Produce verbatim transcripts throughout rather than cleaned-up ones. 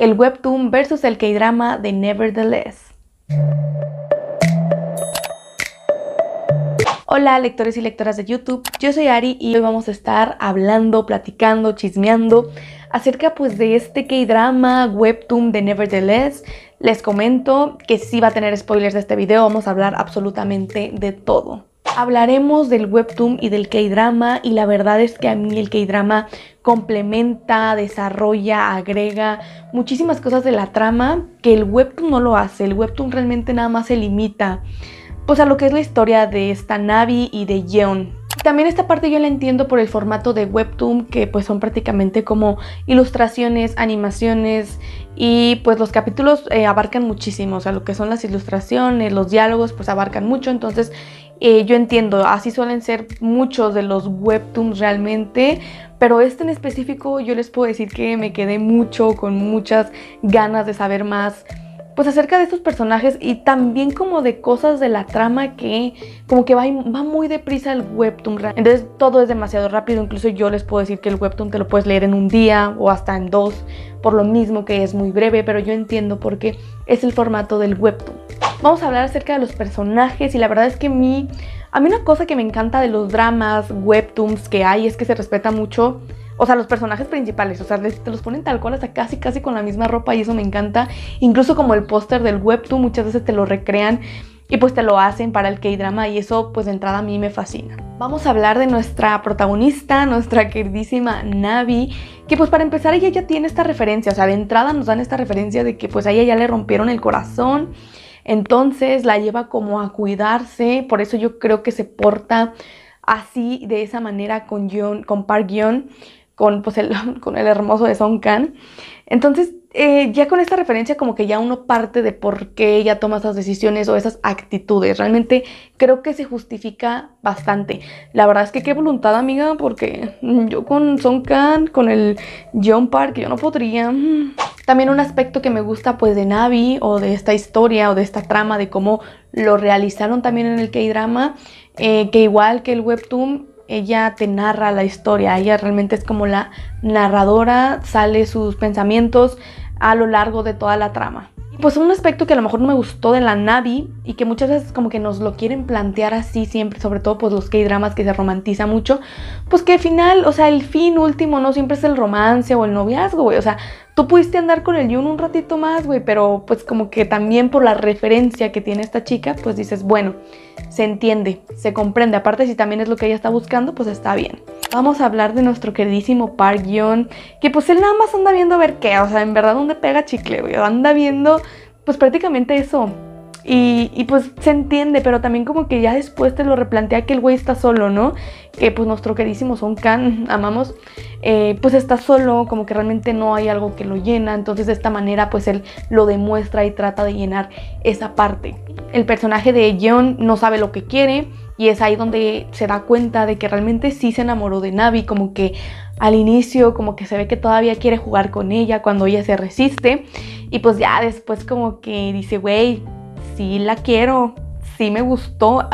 el webtoon versus el K-drama de Nevertheless. Hola lectores y lectoras de YouTube, yo soy Ari y hoy vamos a estar hablando, platicando, chismeando acerca pues de este K-drama webtoon de Nevertheless. Les comento que sí va a tener spoilers de este video, vamos a hablar absolutamente de todo. Hablaremos del webtoon y del K-drama y la verdad es que a mí el K-drama complementa, desarrolla, agrega muchísimas cosas de la trama que el webtoon no lo hace. El webtoon realmente nada más se limita pues a lo que es la historia de esta Navi y de Yeon. También esta parte yo la entiendo por el formato de webtoon, que pues son prácticamente como ilustraciones, animaciones, y pues los capítulos eh, abarcan muchísimo, o sea, lo que son las ilustraciones, los diálogos pues abarcan mucho, entonces eh, yo entiendo, así suelen ser muchos de los webtoons realmente, pero este en específico yo les puedo decir que me quedé mucho, con muchas ganas de saber más pues acerca de estos personajes y también como de cosas de la trama que como que va, va muy deprisa el webtoon. Entonces todo es demasiado rápido, incluso yo les puedo decir que el webtoon te lo puedes leer en un día o hasta en dos, por lo mismo que es muy breve, pero yo entiendo por qué es el formato del webtoon. Vamos a hablar acerca de los personajes y la verdad es que a mí, a mí una cosa que me encanta de los dramas, webtoons que hay es que se respeta mucho, o sea, los personajes principales, o sea, te los ponen tal cual hasta casi casi con la misma ropa y eso me encanta. Incluso como el póster del webtoon muchas veces te lo recrean y pues te lo hacen para el K-drama y eso pues de entrada a mí me fascina. Vamos a hablar de nuestra protagonista, nuestra queridísima Navi, que pues para empezar ella ya tiene esta referencia, o sea, de entrada nos dan esta referencia de que pues a ella ya le rompieron el corazón, entonces la lleva como a cuidarse, por eso yo creo que se porta así, de esa manera con, Yeon, con Park Yeon, con, pues el, con el hermoso de Song Kang. Entonces eh, ya con esta referencia como que ya uno parte de por qué ella toma esas decisiones o esas actitudes. Realmente creo que se justifica bastante. La verdad es que qué voluntad, amiga, porque yo con Song Kang, con el Yeon Park, yo no podría. También un aspecto que me gusta pues de Navi o de esta historia o de esta trama, de cómo lo realizaron también en el K-drama, eh, que igual que el webtoon, ella te narra la historia, ella realmente es como la narradora, sale sus pensamientos a lo largo de toda la trama. Pues un aspecto que a lo mejor no me gustó de la Navi y que muchas veces como que nos lo quieren plantear así siempre, sobre todo pues los K-dramas que se romantiza mucho, pues que al final, o sea, el fin último no siempre es el romance o el noviazgo, güey, o sea, tú pudiste andar con el Yeon un ratito más, güey, pero pues como que también por la referencia que tiene esta chica, pues dices, bueno, se entiende, se comprende, aparte si también es lo que ella está buscando, pues está bien. Vamos a hablar de nuestro queridísimo Park Yeon, que pues él nada más anda viendo a ver qué, o sea, en verdad dónde pega chicle, güey, anda viendo pues prácticamente eso. Y, y pues se entiende, pero también como que ya después te lo replantea que el güey está solo, ¿no? Que pues nuestro queridísimo Song Kang, amamos, eh, pues está solo, como que realmente no hay algo que lo llena. Entonces de esta manera pues él lo demuestra y trata de llenar esa parte. El personaje de Yeon no sabe lo que quiere y es ahí donde se da cuenta de que realmente sí se enamoró de Navi, como que al inicio como que se ve que todavía quiere jugar con ella cuando ella se resiste y pues ya después como que dice, güey, sí la quiero, sí me gustó,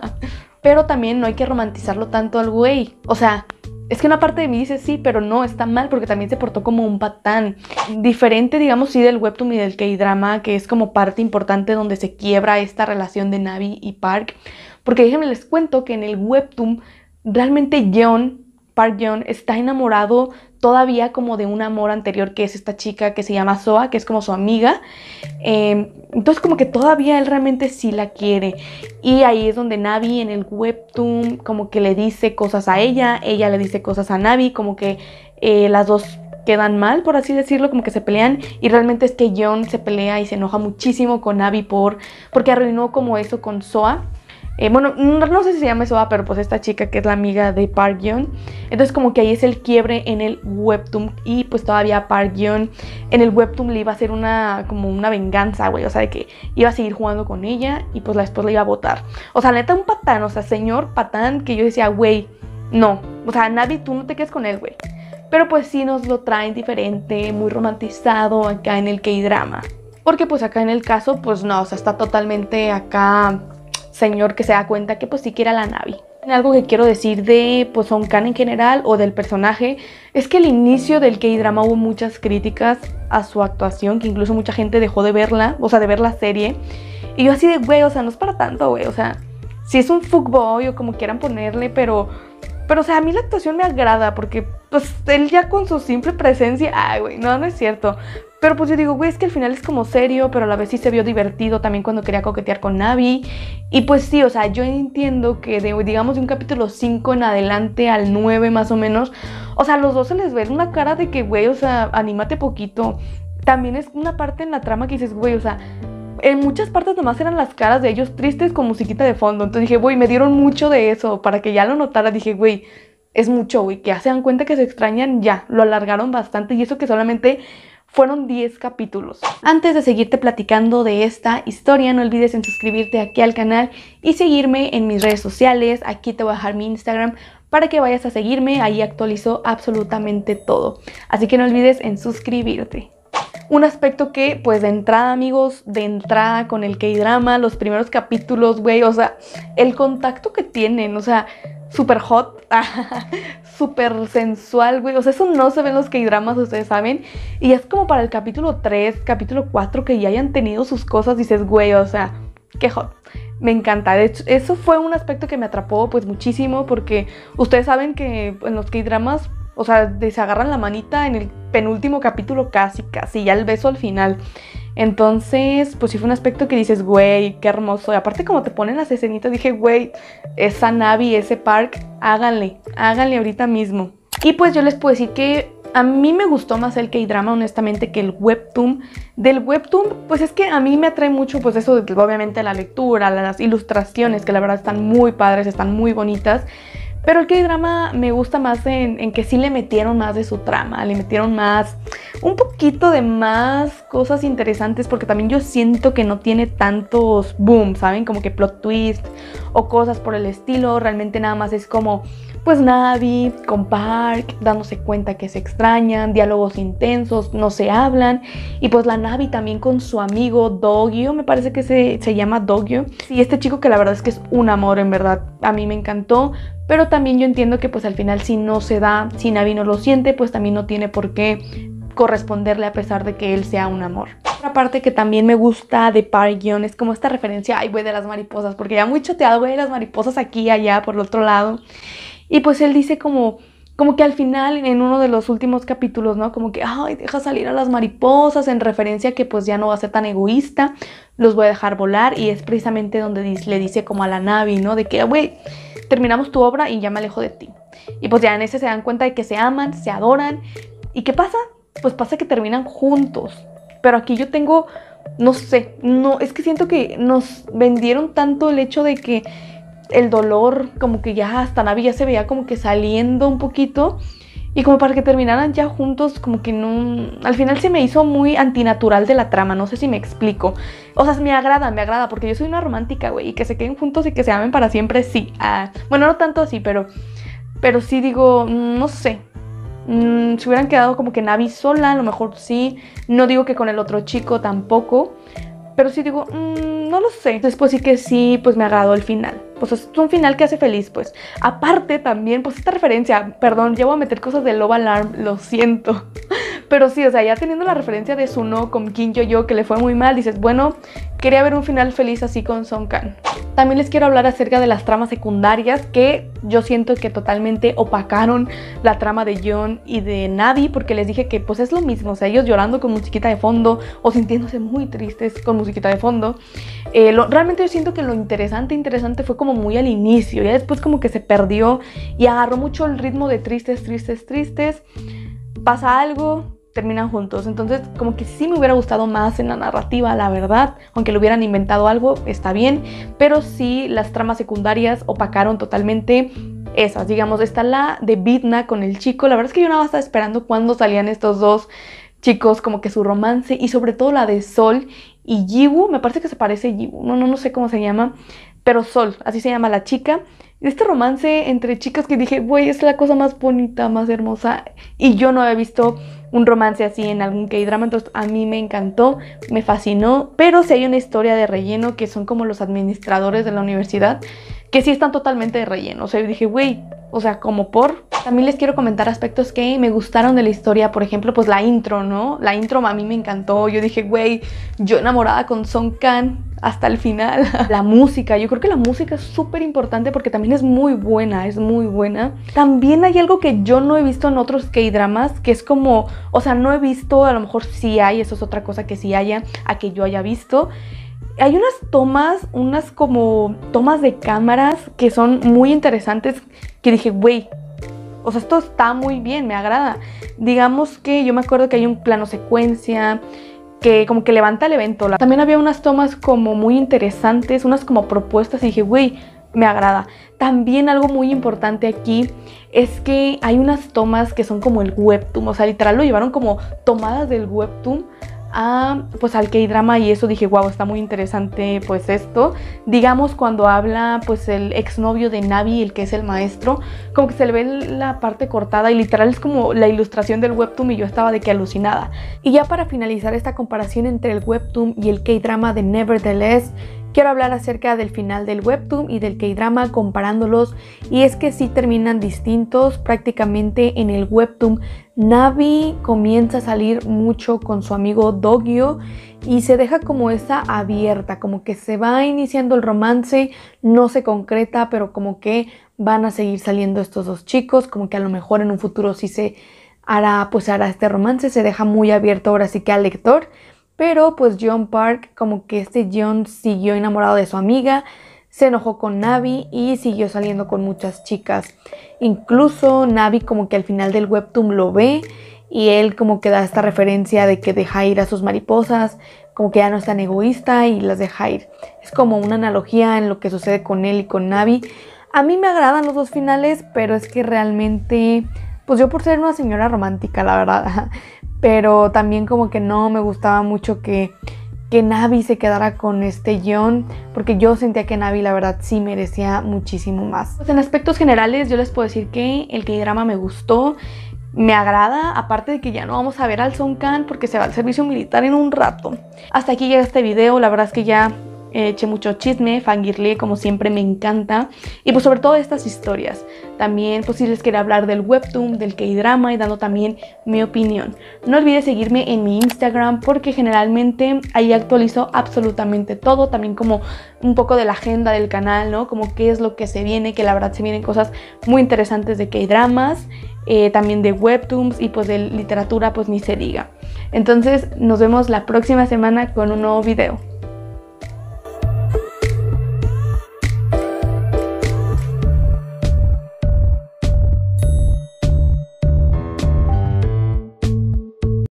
pero también no hay que romantizarlo tanto al güey, o sea, es que una parte de mí dice sí, pero no, está mal porque también se portó como un patán. Diferente, digamos, sí del webtoon y del K-drama, que es como parte importante donde se quiebra esta relación de Navi y Park, porque déjenme les cuento que en el webtoon realmente Yeon, Park Yeon, está enamorado todavía como de un amor anterior que es esta chica que se llama Soa, que es como su amiga. Eh, entonces como que todavía él realmente sí la quiere. Y ahí es donde Navi en el webtoon como que le dice cosas a ella, ella le dice cosas a Navi, como que eh, las dos quedan mal, por así decirlo, como que se pelean. Y realmente es que Yeon se pelea y se enoja muchísimo con Navi por, porque arruinó como eso con Soa. Eh, bueno, no, no sé si se llama Soa, pero pues esta chica que es la amiga de Park Yeon. Entonces como que ahí es el quiebre en el webtoon. Y pues todavía Park Yeon en el webtoon le iba a hacer una como una venganza, güey. O sea, de que iba a seguir jugando con ella y pues después la iba a botar. O sea, neta un patán, o sea, señor patán, que yo decía, güey, no. O sea, Navi, tú no te quedes con él, güey. Pero pues sí nos lo traen diferente, muy romantizado acá en el K-drama. Porque pues acá en el caso, pues no, o sea, está totalmente acá señor que se da cuenta que pues sí quiere a la Navi. Algo que quiero decir de pues, Song Kang en general o del personaje es que al inicio del K-drama hubo muchas críticas a su actuación, que incluso mucha gente dejó de verla, o sea, de ver la serie. Y yo así de, güey, o sea, no es para tanto, güey, o sea, si es un fuckboy o como quieran ponerle, pero, pero, o sea, a mí la actuación me agrada porque, pues, él ya con su simple presencia, ay, güey, no, no es cierto. Pero pues yo digo, güey, es que al final es como serio, pero a la vez sí se vio divertido también cuando quería coquetear con Navi. Y pues sí, o sea, yo entiendo que de, digamos, de un capítulo cinco en adelante al nueve más o menos, o sea, a los dos se les ve una cara de que, güey, o sea, anímate poquito. También es una parte en la trama que dices, güey, o sea, en muchas partes nomás eran las caras de ellos tristes con musiquita de fondo. Entonces dije, güey, me dieron mucho de eso para que ya lo notara. Dije, güey, es mucho, güey, que ya se dan cuenta que se extrañan, ya, lo alargaron bastante y eso que solamente fueron diez capítulos. Antes de seguirte platicando de esta historia, no olvides en suscribirte aquí al canal y seguirme en mis redes sociales. Aquí te voy a dejar mi Instagram para que vayas a seguirme, ahí actualizo absolutamente todo. Así que no olvides en suscribirte. Un aspecto que, pues de entrada, amigos, de entrada con el K-drama, los primeros capítulos, güey, o sea, el contacto que tienen, o sea, súper hot, súper sensual, güey, o sea, eso no se ve en los K-dramas, ustedes saben, y es como para el capítulo tres, capítulo cuatro, que ya hayan tenido sus cosas, dices, güey, o sea, qué hot. Me encanta, de hecho, eso fue un aspecto que me atrapó, pues, muchísimo, porque ustedes saben que en los K-dramas, o sea, se agarran la manita en el penúltimo capítulo casi, casi, ya el beso al final. Entonces, pues sí fue un aspecto que dices, güey, qué hermoso. Y aparte como te ponen las escenitas, dije, güey, esa Navi, ese Park, háganle, háganle ahorita mismo. Y pues yo les puedo decir que a mí me gustó más el K-drama, honestamente, que el webtoon. Del webtoon, pues es que a mí me atrae mucho, pues eso, de, obviamente, la lectura, las ilustraciones, que la verdad están muy padres, están muy bonitas. Pero el K-drama me gusta más en, en que sí le metieron más de su trama, le metieron más, un poquito de más cosas interesantes, porque también yo siento que no tiene tantos boom, ¿saben? Como que plot twist o cosas por el estilo, realmente nada más es como, pues Navi con Park dándose cuenta que se extrañan, diálogos intensos, no se hablan, y pues la Navi también con su amigo Dogyo, me parece que se, se llama Dogyo. Sí, este chico que la verdad es que es un amor, en verdad, a mí me encantó. Pero también yo entiendo que pues al final si no se da, si Navi no lo siente, pues también no tiene por qué corresponderle a pesar de que él sea un amor. Otra parte que también me gusta de Park-yeon es como esta referencia, ay güey, de las mariposas, porque ya muy choteado, güey, las mariposas aquí y allá por el otro lado. Y pues él dice como, como que al final en uno de los últimos capítulos, ¿no? Como que, ay, deja salir a las mariposas, en referencia a que pues ya no va a ser tan egoísta, los voy a dejar volar. Y es precisamente donde le dice como a la Navi, ¿no? De que, güey, terminamos tu obra y ya me alejo de ti. Y pues ya en ese se dan cuenta de que se aman, se adoran. ¿Y qué pasa? Pues pasa que terminan juntos. Pero aquí yo tengo, no sé, no, es que siento que nos vendieron tanto el hecho de que el dolor, como que ya hasta Navi ya se veía como que saliendo un poquito. Y como para que terminaran ya juntos, como que no... Al final se me hizo muy antinatural de la trama, no sé si me explico. O sea, me agrada, me agrada, porque yo soy una romántica, güey. Y que se queden juntos y que se amen para siempre, sí. Ah, bueno, no tanto así, pero... Pero sí digo, no sé. Mm, si hubieran quedado como que Navi sola, a lo mejor sí. No digo que con el otro chico tampoco. Pero sí digo, mmm, no lo sé. Después sí que sí, pues me agradó el final. Pues es un final que hace feliz, pues. Aparte también, pues esta referencia, perdón, llevo a meter cosas de Love Alarm, lo siento. Pero sí, o sea, ya teniendo la referencia de Suno con Kim Yo-yo, que le fue muy mal, dices, bueno, quería ver un final feliz así con Song Kang. También les quiero hablar acerca de las tramas secundarias, que yo siento que totalmente opacaron la trama de Yeon y de Navi, porque les dije que pues es lo mismo, o sea, ellos llorando con musiquita de fondo o sintiéndose muy tristes con musiquita de fondo. Eh, lo, realmente yo siento que lo interesante, interesante fue como muy al inicio, ya después como que se perdió y agarró mucho el ritmo de tristes, tristes, tristes. Pasa algo, terminan juntos. Entonces como que sí me hubiera gustado más en la narrativa, la verdad. Aunque le hubieran inventado algo, está bien. Pero sí, las tramas secundarias opacaron totalmente esas. Digamos, está la de Vidna con el chico. La verdad es que yo nada más estaba esperando cuando salían estos dos chicos, como que su romance. Y sobre todo la de Sol y Yiwoo. Me parece que se parece a Yiwoo. No, no, no sé cómo se llama. Pero Sol, así se llama la chica. Este romance entre chicas que dije, güey, es la cosa más bonita, más hermosa. Y yo no había visto un romance así en algún K-drama, entonces a mí me encantó, me fascinó. Pero sí hay una historia de relleno que son como los administradores de la universidad, que sí están totalmente de relleno. O sea, yo dije, güey, o sea, como por... También les quiero comentar aspectos que me gustaron de la historia. Por ejemplo, pues la intro, ¿no? La intro a mí me encantó. Yo dije, güey, yo enamorada con Song Kang hasta el final. La música, yo creo que la música es súper importante porque también es muy buena, es muy buena. También hay algo que yo no he visto en otros K-dramas, que es como, o sea, no he visto, a lo mejor sí hay, eso es otra cosa que sí haya, a que yo haya visto. Hay unas tomas, unas como tomas de cámaras que son muy interesantes, que dije, güey, o sea, esto está muy bien, me agrada. Digamos que yo me acuerdo que hay un plano secuencia que como que levanta el evento. También había unas tomas como muy interesantes, unas como propuestas y dije, güey, me agrada. También algo muy importante aquí es que hay unas tomas que son como el webtoon, o sea, literal lo llevaron como tomadas del webtoon a, pues al K-drama, y eso dije, wow, está muy interesante pues esto. Digamos cuando habla pues el exnovio de Navi, el que es el maestro, como que se le ve la parte cortada y literal es como la ilustración del webtoon y yo estaba de que alucinada. Y ya para finalizar esta comparación entre el webtoon y el K-drama de Nevertheless, quiero hablar acerca del final del webtoon y del K-drama comparándolos, y es que sí terminan distintos. Prácticamente en el webtoon Navi comienza a salir mucho con su amigo Dogyo y se deja como esa abierta, como que se va iniciando el romance, no se concreta, pero como que van a seguir saliendo estos dos chicos, como que a lo mejor en un futuro sí se hará, pues hará este romance, se deja muy abierto ahora sí que al lector. Pero pues John Park, como que este John siguió enamorado de su amiga, se enojó con Navi y siguió saliendo con muchas chicas. Incluso Navi como que al final del webtoon lo ve y él como que da esta referencia de que deja ir a sus mariposas, como que ya no es tan egoísta y las deja ir. Es como una analogía en lo que sucede con él y con Navi. A mí me agradan los dos finales, pero es que realmente, pues yo por ser una señora romántica, la verdad, pero también como que no me gustaba mucho que, que Navi se quedara con este John, porque yo sentía que Navi la verdad sí merecía muchísimo más. Pues en aspectos generales yo les puedo decir que el K-drama me gustó, me agrada, aparte de que ya no vamos a ver al Song Kang porque se va al servicio militar en un rato. Hasta aquí llega este video, la verdad es que ya eché mucho chisme, fangirlé como siempre, me encanta. Y pues sobre todo estas historias. También pues si les quería hablar del webtoon, del K-drama y dando también mi opinión. No olvides seguirme en mi Instagram porque generalmente ahí actualizo absolutamente todo. También como un poco de la agenda del canal, ¿no? Como qué es lo que se viene, que la verdad se vienen cosas muy interesantes de K-dramas. Eh, también de webtoons y pues de literatura pues ni se diga. Entonces nos vemos la próxima semana con un nuevo video.